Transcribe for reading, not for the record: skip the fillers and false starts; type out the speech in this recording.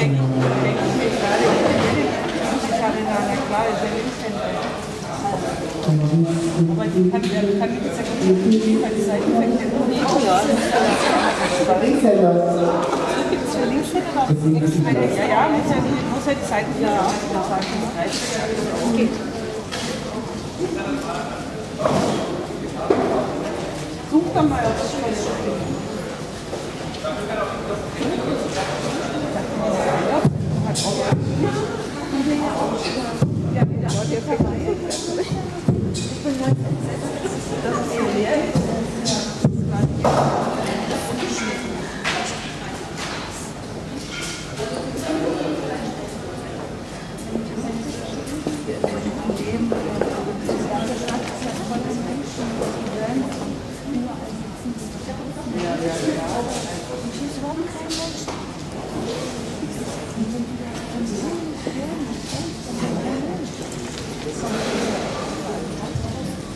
Aber die kann jetzt ja gut gehen, weil die Seiteneffekte nicht. Oh ja, Linkshänder. Gibt es für Linkshänder noch extra? Ja, muss ja die Seiten wieder sagen. Das geht. Such doch mal auf das Schwelle. Ja, der Effekt. Ich bin ganz entsetzt, dass es so leer ist. Ich weiß überhaupt keinen